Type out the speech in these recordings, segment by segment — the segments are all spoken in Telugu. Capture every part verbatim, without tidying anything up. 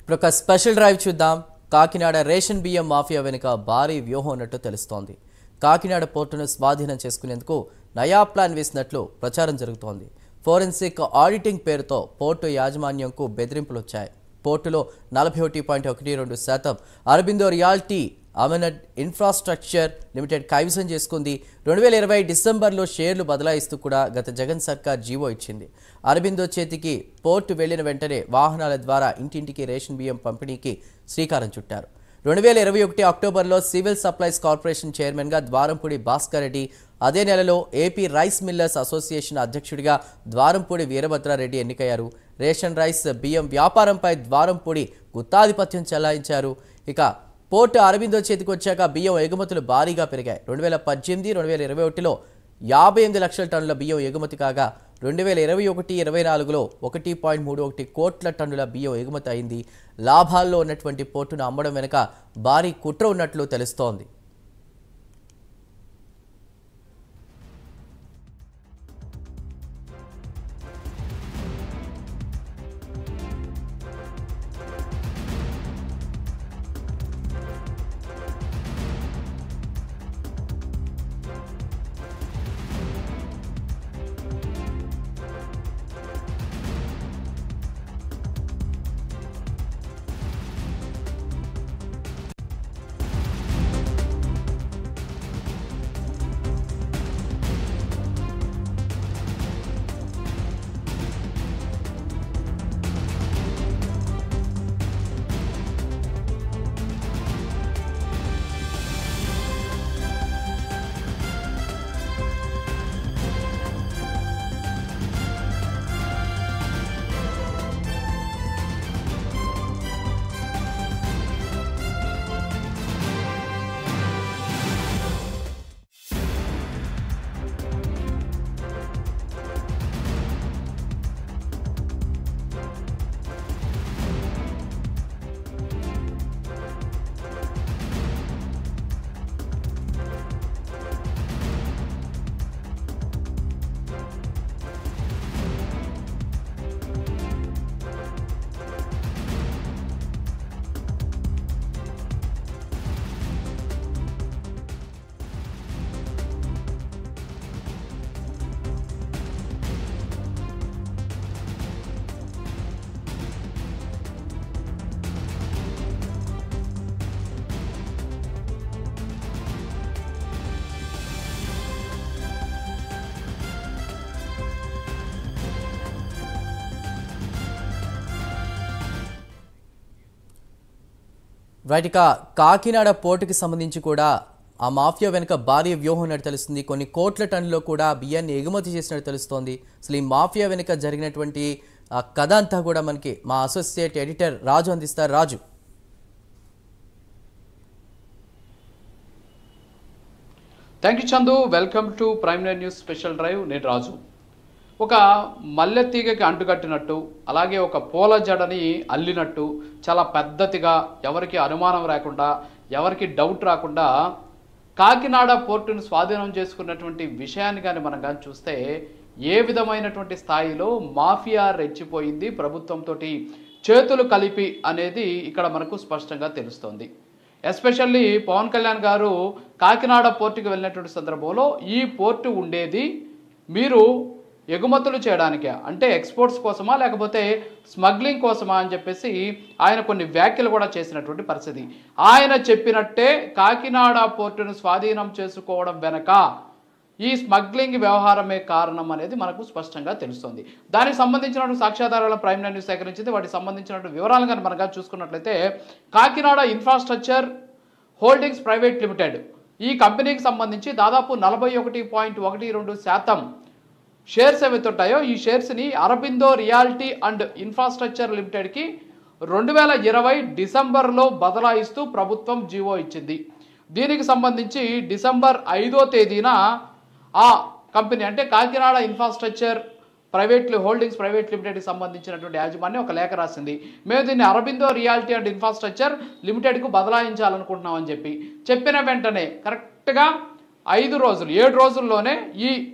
ఇప్పుడు ఒక స్పెషల్ డ్రైవ్ చూద్దాం. కాకినాడ రేషన్ బియ్యం మాఫియా వెనుక భారీ వ్యూహం ఉన్నట్టు తెలుస్తోంది. కాకినాడ పోర్టును స్వాధీనం చేసుకునేందుకు నయా ప్లాన్ వేసినట్లు ప్రచారం జరుగుతోంది. ఫోరెన్సిక్ ఆడిటింగ్ పేరుతో పోర్టు యాజమాన్యంకు బెదిరింపులు వచ్చాయి. పోర్టులో నలభై ఒకటి పాయింట్ ఒకటి రెండు శాతం అరబిందో రియాల్టీ అమనట్ ఇన్ఫ్రాస్ట్రక్చర్ లిమిటెడ్ కైవసం చేసుకుంది. రెండు వేల ఇరవై డిసెంబర్లో షేర్లు బదలాయిస్తూ కూడా గత జగన్ సర్కార్ జీవో ఇచ్చింది. అరబిందో చేతికి పోర్టు వెళ్లిన వెంటనే వాహనాల ద్వారా ఇంటింటికి రేషన్ బియ్యం పంపిణీకి శ్రీకారం చుట్టారు. రెండు వేల ఇరవై ఒకటి అక్టోబర్లో సివిల్ సప్లైస్ కార్పొరేషన్ చైర్మన్గా ద్వారంపూడి భాస్కర్ రెడ్డి, అదే నెలలో ఏపీ రైస్ మిల్లర్స్ అసోసియేషన్ అధ్యక్షుడిగా ద్వారంపూడి వీరభద్రారెడ్డి ఎన్నికయ్యారు. రేషన్ రైస్ బియ్యం వ్యాపారంపై ద్వారంపూడి గుత్తాధిపత్యం చెలాయించారు. ఇక పోర్టు అరబిందో చేతికి వచ్చాక బియ్యం ఎగుమతులు భారీగా పెరిగాయి. రెండు వేల పద్దెనిమిది రెండు వేల ఇరవై ఒకటిలో యాభై ఎనిమిది లక్షల టన్నుల బియ్యం ఎగుమతి కాగా రెండు వేల ఇరవై ఒకటి ఇరవై నాలుగులో ఒకటి పాయింట్ మూడు ఒకటి కోట్ల టన్నుల బియ్యం ఎగుమతి అయింది. లాభాల్లో ఉన్నటువంటి పోర్టును అమ్మడం వెనుక భారీ కుట్ర ఉన్నట్లు తెలుస్తోంది. రైట్, ఇక కాకినాడ పోర్టుకి సంబంధించి కూడా ఆ మాఫియా వెనుక భారీ వ్యూహం ఉన్నట్టు తెలుస్తుంది. కొన్ని కోట్ల టన్నులో కూడా బియ్యాన్ని ఎగుమతి చేసినట్టు తెలుస్తోంది. అసలు ఈ మాఫియా వెనుక జరిగినటువంటి కథ అంతా కూడా మనకి మా అసోసియేట్ ఎడిటర్ రాజు అందిస్తారు. Raju, thank you Chandu. Welcome to prime nine news special drive. నేను రాజు. ఒక మల్లె తీగకి అంటుకట్టినట్టు, అలాగే ఒక పూల జడని అల్లినట్టు చాలా పద్ధతిగా, ఎవరికి అనుమానం రాకుండా, ఎవరికి డౌట్ రాకుండా కాకినాడ పోర్టును స్వాధీనం చేసుకున్నటువంటి విషయాన్ని కానీ మనం కానీ చూస్తే ఏ విధమైనటువంటి స్థాయిలో మాఫియా రెచ్చిపోయింది ప్రభుత్వంతో చేతులు కలిపి అనేది ఇక్కడ మనకు స్పష్టంగా తెలుస్తోంది. ఎస్పెషల్లీ పవన్ కళ్యాణ్ గారు కాకినాడ పోర్టుకి వెళ్ళినటువంటి సందర్భంలో ఈ పోర్టు ఉండేది మీరు ఎగుమతులు చేయడానికే, అంటే ఎక్స్పోర్ట్స్ కోసమా లేకపోతే స్మగ్లింగ్ కోసమా అని చెప్పేసి ఆయన కొన్ని వ్యాఖ్యలు కూడా చేసినటువంటి పరిస్థితి. ఆయన చెప్పినట్టే కాకినాడ పోర్టును స్వాధీనం చేసుకోవడం వెనక ఈ స్మగ్లింగ్ వ్యవహారమే కారణం అనేది మనకు స్పష్టంగా తెలుస్తుంది. దానికి సంబంధించినటువంటి సాక్ష్యాధారాలను ప్రైమ్ నైన్ న్యూస్ సేకరించింది. వాటికి సంబంధించినటువంటి వివరాలు కానీ మనగా చూసుకున్నట్లయితే Kakinada infrastructure holdings private limited ఈ కంపెనీకి సంబంధించి దాదాపు నలభై ఒకటి పాయింట్ ఒకటి రెండు శాతం షేర్స్ ఏవైతే ఉంటాయో ఈ షేర్స్ని అరబిందో రియాల్టీ అండ్ ఇన్ఫ్రాస్ట్రక్చర్ లిమిటెడ్కి రెండు వేల ఇరవై డిసెంబర్లో బదలాయిస్తూ ప్రభుత్వం జీవో ఇచ్చింది. దీనికి సంబంధించి డిసెంబర్ ఐదో తేదీన ఆ కంపెనీ అంటే Kakinada infrastructure private holdings private లిమిటెడ్కి సంబంధించినటువంటి యాజమాన్యం ఒక లేఖ రాసింది. మేము దీన్ని అరబిందో రియాల్టీ అండ్ ఇన్ఫ్రాస్ట్రక్చర్ లిమిటెడ్కు బదలాయించాలనుకుంటున్నామని చెప్పి చెప్పిన వెంటనే కరెక్ట్గా ఐదు రోజులు ఏడు రోజుల్లోనే ఈ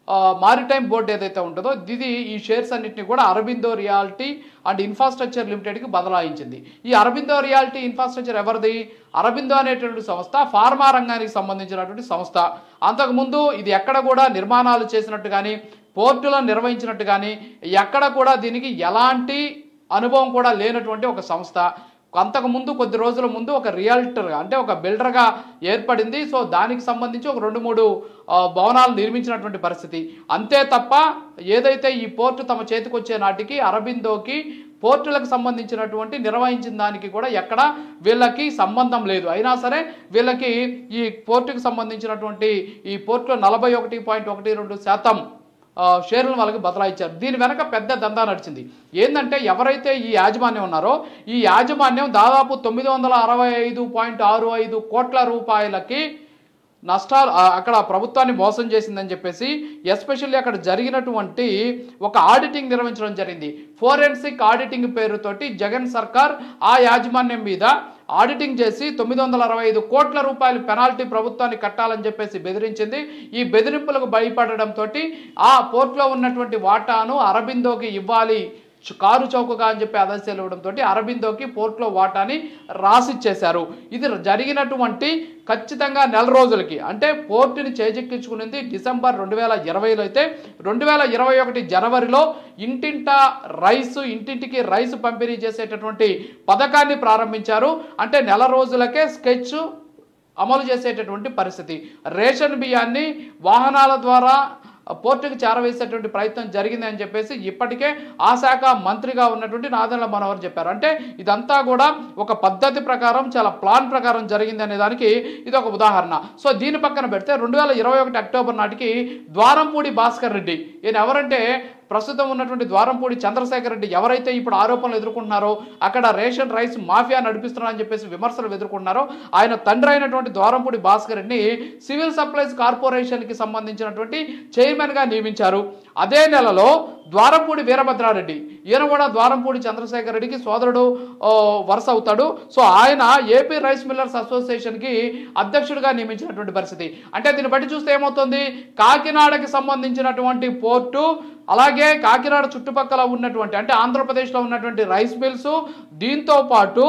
మారిటైమ్ బోర్డు ఏదైతే ఉంటుందో ఇది ఈ షేర్స్ అన్నింటినీ కూడా అరబిందో రియాలిటీ అండ్ ఇన్ఫ్రాస్ట్రక్చర్ లిమిటెడ్కి బదలాయించింది. ఈ అరబిందో రియాలిటీ ఇన్ఫ్రాస్ట్రక్చర్ ఎవరిది? అరబిందో అనేటువంటి సంస్థ ఫార్మా రంగానికి సంబంధించినటువంటి సంస్థ. అంతకుముందు ఇది ఎక్కడ కూడా నిర్మాణాలు చేసినట్టు కానీ పోర్టులను నిర్వహించినట్టు కానీ ఎక్కడ కూడా దీనికి ఎలాంటి అనుభవం కూడా లేనటువంటి ఒక సంస్థ. అంతకుముందు కొద్ది రోజుల ముందు ఒక రియల్టర్గా అంటే ఒక బిల్డర్గా ఏర్పడింది. సో దానికి సంబంధించి ఒక రెండు మూడు భవనాలు నిర్మించినటువంటి పరిస్థితి అంతే తప్ప ఏదైతే ఈ పోర్టు తమ చేతికి వచ్చే నాటికి అరబిందోకి పోర్టులకు సంబంధించినటువంటి నిర్వహించిన దానికి కూడా ఎక్కడ వీళ్ళకి సంబంధం లేదు. అయినా సరే వీళ్ళకి ఈ పోర్టుకు సంబంధించినటువంటి ఈ పోర్టులో నలభై ఒకటి పాయింట్ ఒకటి రెండు శాతం షేర్లను వాళ్ళకి బదలాయించారు. దీని వెనక పెద్ద దందా నడిచింది. ఏంటంటే ఎవరైతే ఈ యాజమాన్యం ఉన్నారో ఈ యాజమాన్యం దాదాపు తొమ్మిది వందల అరవై ఐదు పాయింట్ ఆరు ఐదు కోట్ల రూపాయలకి నష్టాలు అక్కడ ప్రభుత్వాన్ని మోసం చేసిందని చెప్పేసి ఎస్పెషల్లీ అక్కడ జరిగినటువంటి ఒక ఆడిటింగ్ నిర్వహించడం జరిగింది. ఫోరెన్సిక్ ఆడిటింగ్ పేరుతోటి జగన్ సర్కార్ ఆ యాజమాన్యం మీద ఆడిటింగ్ చేసి తొమ్మిది వందల అరవై ఐదు కోట్ల రూపాయలు పెనాల్టీ ప్రభుత్వాన్ని కట్టాలని చెప్పేసి బెదిరించింది. ఈ బెదిరింపులకు భయపడడంతో ఆ పోర్టులో ఉన్నటువంటి వాటాను అరబిందోకి ఇవ్వాలి కారు చౌకగా అని చెప్పి ఆదేశాలు ఇవ్వడంతో అరబిందోకి పోర్టులో వాటాని రాసిచ్చేశారు. ఇది జరిగినటువంటి ఖచ్చితంగా నెల రోజులకి అంటే పోర్టుని చేజెక్కించుకునేది డిసెంబర్ రెండు వేల ఇరవైలో అయితే రెండు వేల ఇరవై ఒకటి జనవరిలో ఇంటింటా రైసు ఇంటింటికి రైసు పంపిణీ చేసేటటువంటి పథకాన్ని ప్రారంభించారు. అంటే నెల రోజులకే స్కెచ్ అమలు చేసేటటువంటి పరిస్థితి. రేషన్ బియ్యాన్ని వాహనాల ద్వారా పోర్టుకు చేరవేసేటువంటి ప్రయత్నం జరిగింది అని చెప్పేసి ఇప్పటికే ఆ శాఖ మంత్రిగా ఉన్నటువంటి నాదెండ్ల మనోహర్ చెప్పారు. అంటే ఇదంతా కూడా ఒక పద్ధతి ప్రకారం చాలా ప్లాన్ ప్రకారం జరిగింది అనే దానికి ఇది ఒక ఉదాహరణ. సో దీని పక్కన పెడితే రెండు వేల ఇరవై ఒకటి అక్టోబర్ నాటికి ద్వారంపూడి భాస్కర్ రెడ్డి ఈయన ఎవరంటే ప్రస్తుతం ఉన్నటువంటి ద్వారంపూడి చంద్రశేఖర్ రెడ్డి ఎవరైతే ఇప్పుడు ఆరోపణలు ఎదుర్కొంటున్నారో అక్కడ రేషన్ రైస్ మాఫియా నడిపిస్తున్నారని చెప్పేసి విమర్శలు ఎదుర్కొంటున్నారో ఆయన తండ్రి అయినటువంటి ద్వారంపూడి భాస్కర్ రెడ్డిని సివిల్ సప్లైస్ కార్పొరేషన్కి సంబంధించినటువంటి చైర్మన్గా నియమించారు. అదే నెలలో ద్వారంపూడి వీరభద్రారెడ్డి ఈయన కూడా ద్వారంపూడి చంద్రశేఖర్ రెడ్డికి సోదరుడు వరుస అవుతాడు. సో ఆయన ఏపీ రైస్ మిల్లర్స్ అసోసియేషన్కి అధ్యక్షుడిగా నియమించినటువంటి పరిస్థితి. అంటే దీన్ని బట్టి చూస్తే ఏమవుతుంది, కాకినాడకి సంబంధించినటువంటి పోర్టు అలాగే కాకినాడ చుట్టుపక్కల ఉన్నటువంటి అంటే ఆంధ్రప్రదేశ్లో ఉన్నటువంటి రైస్ మిల్స్ దీంతో పాటు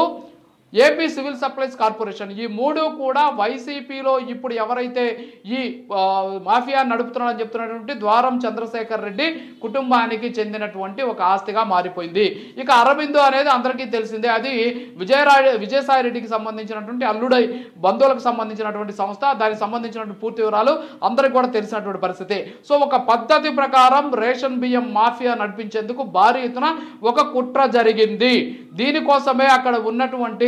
ఏపీ సివిల్ సప్లైస్ కార్పొరేషన్ ఈ మూడు కూడా వైసీపీలో ఇప్పుడు ఎవరైతే ఈ మాఫియా నడుపుతున్నారని చెప్తున్నటువంటి ద్వారం చంద్రశేఖర్ రెడ్డి కుటుంబానికి చెందినటువంటి ఒక ఆస్తిగా మారిపోయింది. ఇక అరబిందో అనేది అందరికీ తెలిసిందే, అది విజయరాయ విజయసాయి రెడ్డికి సంబంధించినటువంటి అల్లుడై బంధువులకు సంబంధించినటువంటి సంస్థ. దానికి సంబంధించినటువంటి పూర్తి వివరాలు అందరికీ కూడా తెలిసినటువంటి పరిస్థితి. సో ఒక పద్ధతి ప్రకారం రేషన్ బియ్యం మాఫియా నడిపించేందుకు భారీ ఎత్తున ఒక కుట్ర జరిగింది. దీనికోసమే అక్కడ ఉన్నటువంటి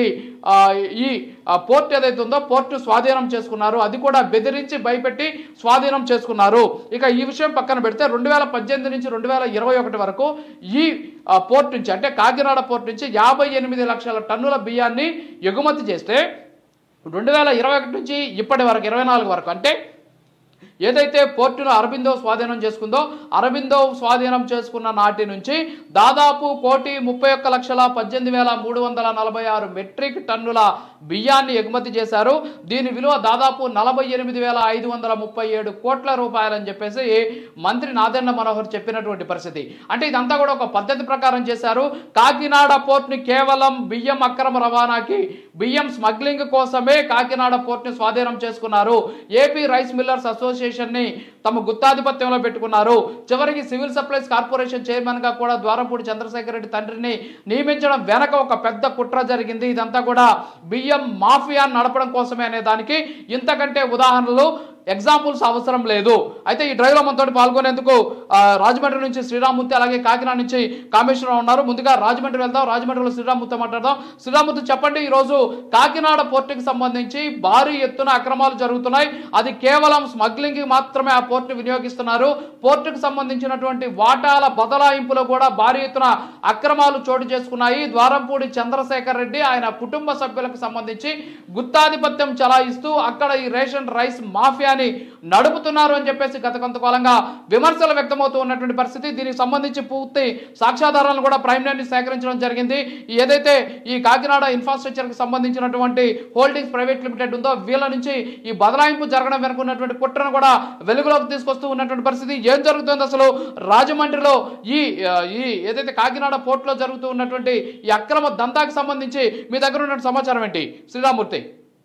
ఈ పోర్ట్ ఏదైతే ఉందో పోర్టు స్వాధీనం చేసుకున్నారు. అది కూడా బెదిరించి భయపెట్టి స్వాధీనం చేసుకున్నారు. ఇక ఈ విషయం పక్కన పెడితే రెండు వేల పద్దెనిమిది నుంచి రెండు వేల ఇరవై ఒకటి వరకు ఈ పోర్ట్ నుంచి అంటే కాకినాడ పోర్ట్ నుంచి యాభై ఎనిమిది లక్షల టన్నుల బియ్యాన్ని ఎగుమతి చేస్తే రెండు వేల ఇరవై ఒకటి నుంచి ఇప్పటి వరకు ఇరవై నాలుగు వరకు అంటే ఏదైతే పోర్టును అరబిందో స్వాధీనం చేసుకుందో అరబిందో స్వాధీనం చేసుకున్న నాటి నుంచి దాదాపు కోటి ముప్పై ఒక్క లక్షల పద్దెనిమిది వేల మూడు వందల నలభై ఆరు మెట్రిక్ టన్నుల బియ్యాన్ని ఎగుమతి చేశారు. దీని విలువ దాదాపు నలభై ఎనిమిది వేల ఐదు వందల ముప్పై ఏడు కోట్ల రూపాయలని చెప్పేసి మంత్రి నాదెండ్ల మనోహర్ చెప్పినటువంటి పరిస్థితి. అంటే ఇదంతా కూడా ఒక పద్ధతి ప్రకారం చేశారు. కాకినాడ పోర్టుని కేవలం బియ్యం అక్రమ రవాణాకి బియ్యం స్మగ్లింగ్ కోసమే కాకినాడ పోర్టుని స్వాధీనం చేసుకున్నారు. ఏపీ రైస్ మిల్లర్స్ అసోసియేషన్ ని తమ గుత్తాధిపత్యంలో పెట్టుకున్నారు. చివరికి సివిల్ సప్లైస్ కార్పొరేషన్ చైర్మన్ గా కూడా ద్వారంపూడి చంద్రశేఖర్ రెడ్డి తండ్రిని నియమించడం వెనక ఒక పెద్ద కుట్ర జరిగింది. ఇదంతా కూడా బియ్యం మాఫియా నడపడం కోసమే అనే దానికి ఇంతకంటే ఉదాహరణలు ఎగ్జాంపుల్స్ అవసరం లేదు. అయితే ఈ డ్రైవ్లో మనతో పాల్గొనేందుకు రాజమండ్రి నుంచి శ్రీరామ్మూర్తి అలాగే కాకినాడ నుంచి కామేశ్వరరావు ఉన్నారు. ముందుగా రాజమండ్రి వెళ్దాం. రాజమండ్రిలో శ్రీరామ్మూర్తి మాట్లాడదాం. శ్రీరామ్మూర్తి చెప్పండి, ఈరోజు కాకినాడ పోర్టుకి సంబంధించి భారీ ఎత్తున అక్రమాలు జరుగుతున్నాయి. అది కేవలం స్మగ్లింగ్ మాత్రమే ఆ పోర్టు వినియోగిస్తున్నారు. పోర్టుకు సంబంధించినటువంటి వాటాల బదలాయింపులో కూడా భారీ ఎత్తున అక్రమాలు చోటు చేసుకున్నాయి. ద్వారంపూడి చంద్రశేఖర్ రెడ్డి ఆయన కుటుంబ సభ్యులకు సంబంధించి గుత్తాధిపత్యం చలాయిస్తూ అక్కడ ఈ రేషన్ రైస్ మాఫియా కార్యాలయాన్ని నడుపుతున్నారు అని చెప్పేసి గత కొంతకాలంగా విమర్శలు వ్యక్తమవుతూ ఉన్నటువంటి పరిస్థితి. దీనికి సంబంధించి పూర్తి సాక్ష్యాధారాలను కూడా ప్రైమ్ నైన్ సేకరించడం జరిగింది. ఏదైతే ఈ కాకినాడ ఇన్ఫ్రాస్ట్రక్చర్కి సంబంధించినటువంటి హోల్డింగ్స్ ప్రైవేట్ లిమిటెడ్ ఉందో వీళ్ళ నుంచి ఈ బదలాయింపు జరగడం వెనుక ఉన్నటువంటి కుట్రను కూడా వెలుగులోకి తీసుకొస్తూ ఉన్నటువంటి పరిస్థితి. ఏం జరుగుతుంది అసలు రాజమండ్రిలో ఈ ఈ ఏదైతే కాకినాడ పోర్టులో జరుగుతూ ఉన్నటువంటి ఈ అక్రమ దందాకి సంబంధించి మీ దగ్గర ఉన్న సమాచారం ఏంటి శ్రీరామూర్తి?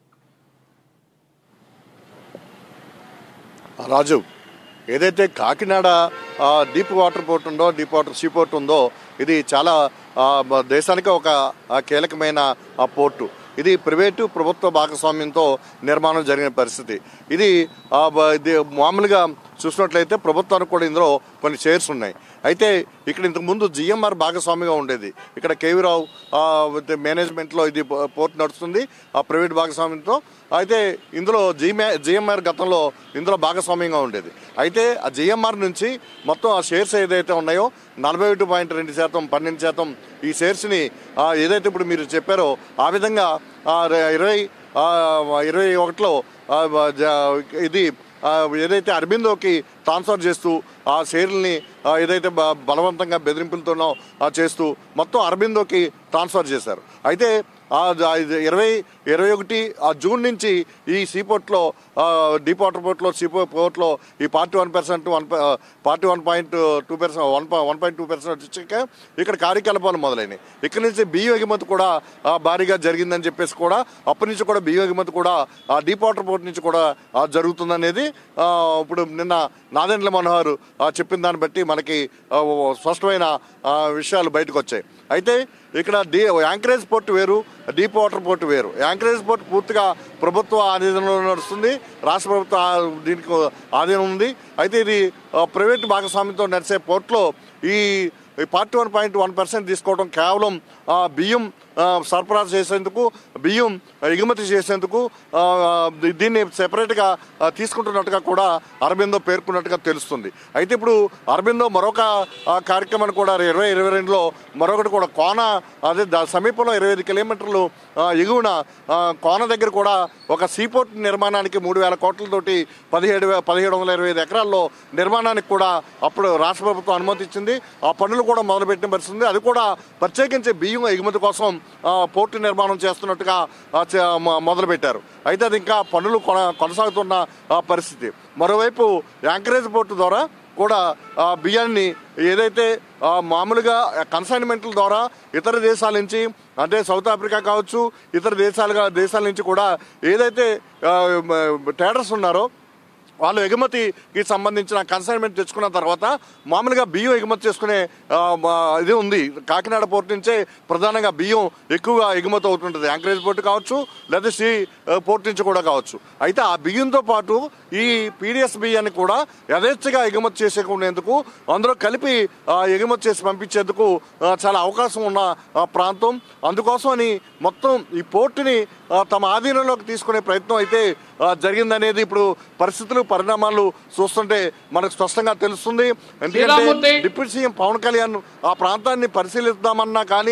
రాజు, ఏదైతే కాకినాడ డీప్ వాటర్ పోర్ట్ ఉందో, డీప్ వాటర్ సీ పోర్ట్ ఉందో, ఇది చాలా దేశానికి ఒక కీలకమైన పోర్టు. ఇది ప్రైవేటు ప్రభుత్వ భాగస్వామ్యంతో నిర్మాణం జరిగిన పరిస్థితి. ఇది మామూలుగా చూసినట్లయితే ప్రభుత్వానికి కూడా ఇందులో కొన్ని షేర్స్ ఉన్నాయి. అయితే ఇక్కడ ఇంతకుముందు జిఎంఆర్ భాగస్వామిగా ఉండేది. ఇక్కడ కేవీరావు మేనేజ్మెంట్లో ఇది పోర్ట్ నడుస్తుంది ఆ ప్రైవేట్ భాగస్వామ్యంతో. అయితే ఇందులో జిఎంఆర్ జిఎంఆర్ గతంలో ఇందులో భాగస్వామ్యంగా ఉండేది. అయితే ఆ జిఎంఆర్ నుంచి మొత్తం ఆ షేర్స్ ఏదైతే ఉన్నాయో నలభై ఒకటి పాయింట్ రెండు శాతం పన్నెండు శాతం ఈ షేర్స్ని ఏదైతే ఇప్పుడు మీరు చెప్పారో ఆ విధంగా ఇరవై ఇరవై ఒకటిలో ఇది ఏదైతే అరబిందోకి ట్రాన్స్ఫర్ చేస్తూ ఆ షేర్లని ఏదైతే బలవంతంగా బెదిరింపులతోనో చేస్తూ మొత్తం అరబిందోకి ట్రాన్స్ఫర్ చేశారు. అయితే ఇరవై ఇరవై ఒకటి జూన్ నుంచి ఈ సీపోర్ట్లో డీప్ వాటర్ పోర్ట్లో సీపో పోర్ట్లో ఈ forty one percent one forty one point two percent one one point two percent వచ్చాక ఇక్కడ కార్యకలాపాలు మొదలైనవి. ఇక్కడ నుంచి బియ్యం ఎగుమతి కూడా భారీగా జరిగిందని చెప్పేసి కూడా అప్పటి నుంచి కూడా బియ్యం ఎగుమతి కూడా ఆ డీప్ వాటర్ పోర్ట్ నుంచి కూడా జరుగుతుందనేది ఇప్పుడు నిన్న నాదెండ్ల మనోహర్ చెప్పిన దాన్ని బట్టి మనకి స్పష్టమైన విషయాలు బయటకు వచ్చాయి. అయితే ఇక్కడ డీ యాంకరేజ్ పోర్ట్ వేరు, డీప్ వాటర్ పోర్ట్ వేరు. యాంకరేజ్ పోర్ట్ పూర్తిగా ప్రభుత్వ ఆధీనంలో నడుస్తుంది, రాష్ట్ర ప్రభుత్వ దీనికి ఆధీనం ఉంది. అయితే ఇది ప్రైవేట్ భాగస్వామ్యంతో నడిచే పోర్ట్లో ఈ forty one point one percent తీసుకోవడం కేవలం బియ్యం సరఫరా చేసేందుకు, బియ్యం ఎగుమతి చేసేందుకు దీన్ని సెపరేట్గా తీసుకుంటున్నట్టుగా కూడా అరబిందో పేర్కొన్నట్టుగా తెలుస్తుంది. అయితే ఇప్పుడు అరబిందో మరొక కార్యక్రమాన్ని కూడా ఇరవై ఇరవై రెండులో మరొకటి కూడా కోన అదే సమీపంలో ఇరవై ఐదు కిలోమీటర్లు ఎగువన కోన దగ్గర కూడా ఒక సీపోర్ట్ నిర్మాణానికి మూడు వేల కోట్లతోటి పదిహేడు పదిహేడు వందల ఇరవై ఐదు ఎకరాల్లో నిర్మాణానికి కూడా అప్పుడు రాష్ట్ర ప్రభుత్వం అనుమతి ఇచ్చింది. ఆ పనులు కూడా మొదలుపెట్టిన పరిస్థితుంది. అది కూడా ప్రత్యేకించి బియ్యం ఎగుమతి కోసం పోర్టు నిర్మాణం చేస్తున్నట్టుగా మొదలుపెట్టారు. అయితే అది ఇంకా పనులు కొనసాగుతున్న పరిస్థితి. మరోవైపు యాంకరేజ్ పోర్టు ద్వారా కూడా బియ్యాన్ని ఏదైతే మామూలుగా కన్సైన్మెంట్ల ద్వారా ఇతర దేశాల నుంచి అంటే సౌత్ ఆఫ్రికా కావచ్చు ఇతర దేశాలుగా దేశాల నుంచి కూడా ఏదైతే ట్రేడర్స్ ఉన్నారో వాళ్ళు ఎగుమతికి సంబంధించిన కన్సైన్మెంట్ తెచ్చుకున్న తర్వాత మామూలుగా బియ్యం ఎగుమతి చేసుకునే ఇది ఉంది. కాకినాడ పోర్టు నుంచే ప్రధానంగా బియ్యం ఎక్కువగా ఎగుమతి అవుతుంటుంది. యాంకరేజ్ పోర్టు కావచ్చు లేదా సి పోర్టు నుంచి కూడా కావచ్చు. అయితే ఆ బియ్యంతో పాటు ఈ పీడిఎస్ బియ్యాన్ని కూడా యథేచ్ఛగా ఎగుమతి చేసేందుకు అందులో కలిపి ఎగుమతి చేసి పంపించేందుకు చాలా అవకాశం ఉన్న ప్రాంతం. అందుకోసమని మొత్తం ఈ పోర్టుని తమ ఆధీనంలోకి తీసుకునే ప్రయత్నం అయితే జరిగిందనేది ఇప్పుడు పరిస్థితులు పరిణామాలు చూస్తుంటే మనకు స్పష్టంగా తెలుస్తుంది. ఎందుకంటే డిప్యూటీ సీఎం పవన్ కళ్యాణ్ ఆ ప్రాంతాన్ని పరిశీలిద్దామన్నా కానీ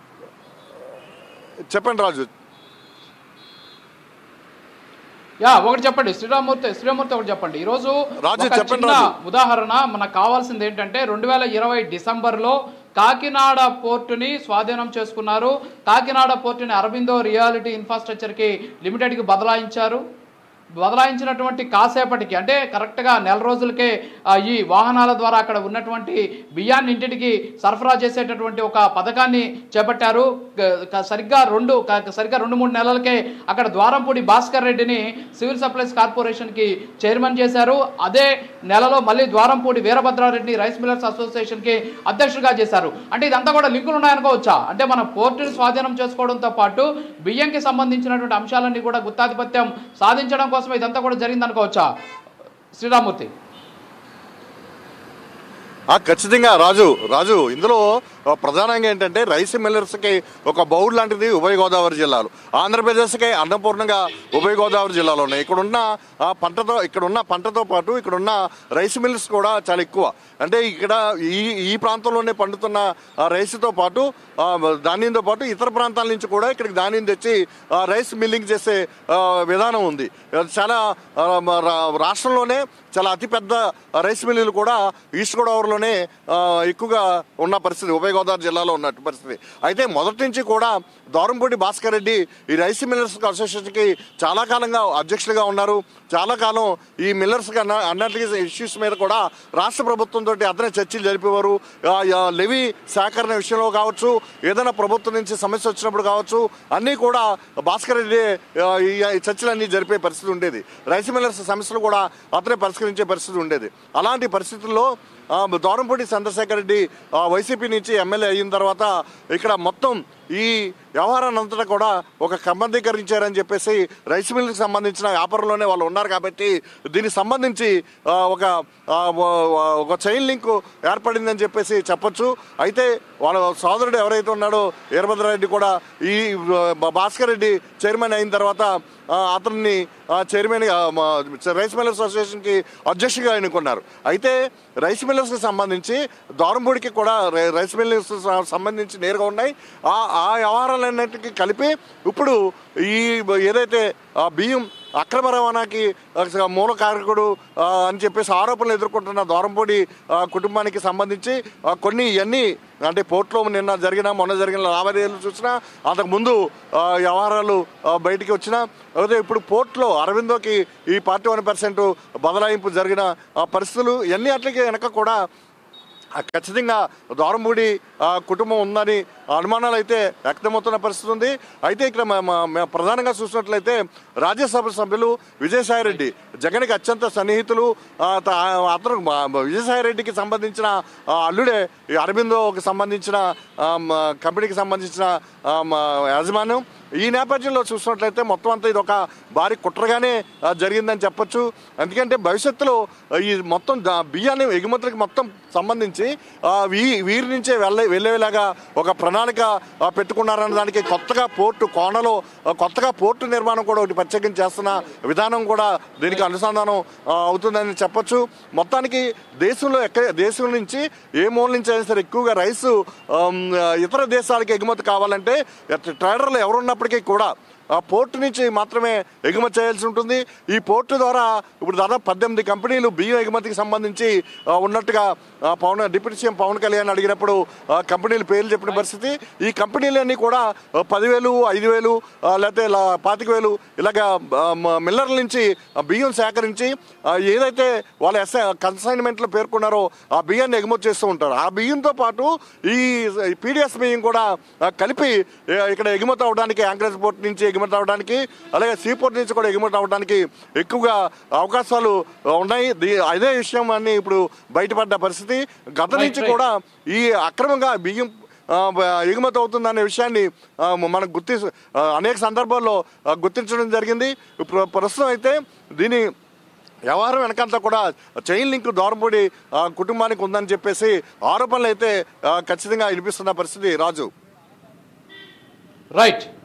చెప్పండి రాజు. యా ఒకటి చెప్పండి శ్రీరామూర్తి శ్రీరామూర్తి ఒకటి చెప్పండి. ఈరోజు రాజు చెప్పండి. ఉదాహరణ మనకు కావాల్సింది ఏంటంటే రెండు వేల ఇరవై డిసెంబర్లో కాకినాడ పోర్టుని స్వాధీనం చేసుకున్నారు. కాకినాడ పోర్టుని అరబిందో రియాలిటీ ఇన్ఫ్రాస్ట్రక్చర్కి లిమిటెడ్కి బదలాయించారు. బదలాయించినటువంటి కాసేపటికి అంటే కరెక్ట్గా నెల రోజులకే ఈ వాహనాల ద్వారా అక్కడ ఉన్నటువంటి బియ్యాన్ని ఇంటికి సరఫరా చేసేటటువంటి ఒక పథకాన్ని చేపట్టారు. సరిగ్గా రెండు సరిగ్గా రెండు మూడు నెలలకే అక్కడ ద్వారంపూడి భాస్కర్ రెడ్డిని సివిల్ సప్లైస్ కార్పొరేషన్కి చైర్మన్ చేశారు. అదే నెలలో మళ్ళీ ద్వారంపూడి వీరభద్రారెడ్డిని రైస్ మిల్లర్స్ అసోసియేషన్కి అధ్యక్షుడిగా చేశారు. అంటే ఇదంతా కూడా లింకులు ఉన్నాయనుకోవచ్చా? అంటే మన పోర్టుని స్వాధీనం చేసుకోవడంతో పాటు బియ్యంకి సంబంధించినటువంటి అంశాలన్నీ కూడా గుత్తాధిపత్యం సాధించడం కోసం ఇదంతా కూడా జరిగింది అనుకోవచ్చా శ్రీరామూర్తి? ఖచ్చితంగా రాజు రాజు ఇందులో ప్రధానంగా ఏంటంటే రైస్ మిల్లర్స్కి ఒక బౌడ్ లాంటిది ఉభయ గోదావరి జిల్లాలు, ఆంధ్రప్రదేశ్కి అన్నపూర్ణంగా ఉభయ గోదావరి జిల్లాలో ఉన్నాయి. ఇక్కడున్న పంటతో ఇక్కడున్న పంటతో పాటు ఇక్కడున్న రైస్ మిల్లర్స్ కూడా చాలా ఎక్కువ. అంటే ఇక్కడ ఈ ఈ ప్రాంతంలోనే పండుతున్న రైస్తో పాటు ధాన్యంతో పాటు ఇతర ప్రాంతాల నుంచి కూడా ఇక్కడికి ధాన్యం తెచ్చి రైస్ మిల్లింగ్ చేసే విధానం ఉంది. చాలా రాష్ట్రంలోనే చాలా అతిపెద్ద రైస్ మిల్లులు కూడా ఈస్ట్ గోదావరిలోనే ఎక్కువగా ఉన్న పరిస్థితి, ఉభయ గోదావరి జిల్లాలో ఉన్నట్టు పరిస్థితి. అయితే మొదటి నుంచి కూడా దూరంపూడి భాస్కర్ రెడ్డి ఈ రైస్ మిల్లర్స్ అసోసియేషన్కి చాలా కాలంగా అధ్యక్షులుగా ఉన్నారు. చాలా కాలం ఈ మిల్లర్స్కి అన్న అన్నట్లుగా ఇష్యూస్ మీద కూడా రాష్ట్ర ప్రభుత్వంతో అతనే చర్చలు జరిపేవారు. లెవీ సేకరణ విషయంలో కావచ్చు, ఏదైనా ప్రభుత్వం నుంచి సమస్య వచ్చినప్పుడు కావచ్చు, అన్నీ కూడా భాస్కర్ రెడ్డి ఈ చర్చలన్నీ జరిపే పరిస్థితి ఉండేది. రైస్ మిల్లర్స్ సమస్యలు కూడా అతనే పరిష్కరించే పరిస్థితి ఉండేది. అలాంటి పరిస్థితుల్లో దూరంపూడి చంద్రశేఖర్ రెడ్డి వైసీపీ నుంచి ఎమ్మెల్యే అయిన తర్వాత ఇక్కడ మొత్తం ఈ వ్యవహారాన్ని అంతటా కూడా ఒక క్రమబద్ధీకరించారని చెప్పేసి రైస్ మిల్కి సంబంధించిన వ్యాపారంలోనే వాళ్ళు ఉన్నారు కాబట్టి దీనికి సంబంధించి ఒక ఒక చైన్ లింక్ ఏర్పడిందని చెప్పేసి చెప్పొచ్చు. అయితే వాళ్ళ సోదరుడు ఎవరైతే ఉన్నాడో వీరభద్రారెడ్డి కూడా ఈ భాస్కర్ రెడ్డి చైర్మన్ అయిన తర్వాత అతన్ని చైర్మన్ రైస్ మిల్లర్స్ అసోసియేషన్కి అధ్యక్షుడిగా ఎన్నుకున్నారు. అయితే రైస్ మిల్లర్స్కి సంబంధించి దూరంపూడికి కూడా రైస్ మిల్లర్స్ సంబంధించి నేరుగా ఉన్నాయి. ఆ ఆ వ్యవహారాలన్నింటికి కలిపి ఇప్పుడు ఈ ఏదైతే బియ్యం అక్రమ రవాణాకి మూల కారకుడు అని చెప్పేసి ఆరోపణలు ఎదుర్కొంటున్న దూరంపూడి కుటుంబానికి సంబంధించి కొన్ని ఇవన్నీ అంటే పోర్ట్లో నిన్న జరిగిన మొన్న జరిగిన లావాదేవీలు చూసినా, అంతకుముందు వ్యవహారాలు బయటికి వచ్చినా, అదే ఇప్పుడు పోర్ట్లో అరవిందోకి ఈ ఫార్టీ వన్ పర్సెంట్ బదలాయింపు జరిగిన పరిస్థితులు ఇవన్నీ అట్లకి వెనక కూడా ఖచ్చితంగా దూరంపూడి కుటుంబం ఉందని అనుమానాలు అయితే వ్యక్తమవుతున్న పరిస్థితి ఉంది. అయితే ఇక్కడ ప్రధానంగా చూసినట్లయితే రాజ్యసభ సభ్యులు విజయసాయిరెడ్డి జగన్కి అత్యంత సన్నిహితులు. అతను విజయసాయిరెడ్డికి సంబంధించిన అల్లుడే అరబిందోకి సంబంధించిన కంపెనీకి సంబంధించిన యాజమాన్యం. ఈ నేపథ్యంలో చూసినట్లయితే మొత్తం అంతా ఇది ఒక భారీ కుట్రగానే జరిగిందని చెప్పొచ్చు. ఎందుకంటే భవిష్యత్తులో ఈ మొత్తం బియ్యాన్ని ఎగుమతులకు మొత్తం సంబంధించి వీ వీరి నుంచే వెళ్ళ వెళ్ళేలాగా ఒక ప్రణాళిక పెట్టుకున్నారన్న దానికి కొత్తగా పోర్టు కోనలో కొత్తగా పోర్టు నిర్మాణం కూడా ఒకటి ప్రత్యేకించి చేస్తున్న విధానం కూడా దీనికి అనుసంధానం అవుతుందని చెప్పొచ్చు. మొత్తానికి దేశంలో ఎక్కడ దేశం నుంచి ఏ మూల నుంచి అయినా సరే ఎక్కువగా రైసు ఇతర దేశాలకి ఎగుమతి కావాలంటే ట్రేడర్లు ఎవరున్నప్పటికీ కూడా ఆ పోర్టు నుంచి మాత్రమే ఎగుమతి చేయాల్సి ఉంటుంది. ఈ పోర్టు ద్వారా ఇప్పుడు దాదాపు పద్దెనిమిది కంపెనీలు బియ్యం ఎగుమతికి సంబంధించి ఉన్నట్టుగా పవన్ డిప్యూటీ సీఎం పవన్ కళ్యాణ్ అడిగినప్పుడు కంపెనీల పేర్లు చెప్పిన పరిస్థితి. ఈ కంపెనీలన్నీ కూడా పదివేలు ఐదు వేలు లేకపోతే పాతిక వేలు ఇలాగా మిల్లర్ల నుంచి బియ్యం సేకరించి ఏదైతే వాళ్ళ ఎస్ కన్సైన్మెంట్లో పేర్కొన్నారో ఆ బియ్యాన్ని ఎగుమతి చేస్తూ ఉంటారు. ఆ బియ్యంతో పాటు ఈ పీడిఎస్ బియ్యం కూడా కలిపి ఇక్కడ ఎగుమతి అవడానికి యాంకరేజ్ పోర్ట్ నుంచి ఎగుమతి అవడానికి అలాగే సీపోర్ట్ నుంచి కూడా ఎగుమతి అవడానికి ఎక్కువగా అవకాశాలు ఉన్నాయి. అదే విషయం అని ఇప్పుడు బయటపడ్డ పరిస్థితి. గత నుంచి కూడా ఈ అక్రమంగా బియ్యం ఎగుమతి అవుతుందనే విషయాన్ని మనకు గుర్తి అనేక సందర్భాల్లో గుర్తించడం జరిగింది. ప్రస్తుతం అయితే దీని వ్యవహారం వెనకంతా కూడా చైన్ లింక్ దూరంపూడి కుటుంబానికి ఉందని చెప్పేసి ఆరోపణలు అయితే ఖచ్చితంగా వినిపిస్తున్న పరిస్థితి. రాజు రైట్.